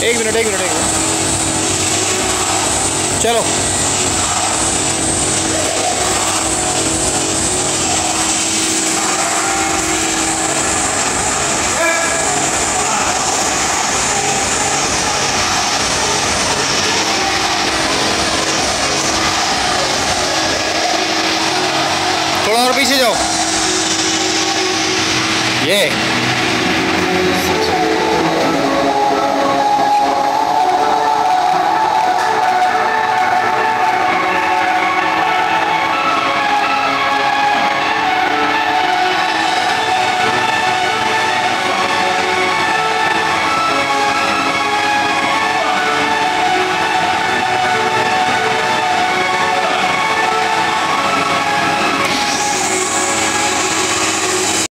एक मिनट एक मिनट एक मिनट, चलो। थोड़ा और पीछे जाओ। ये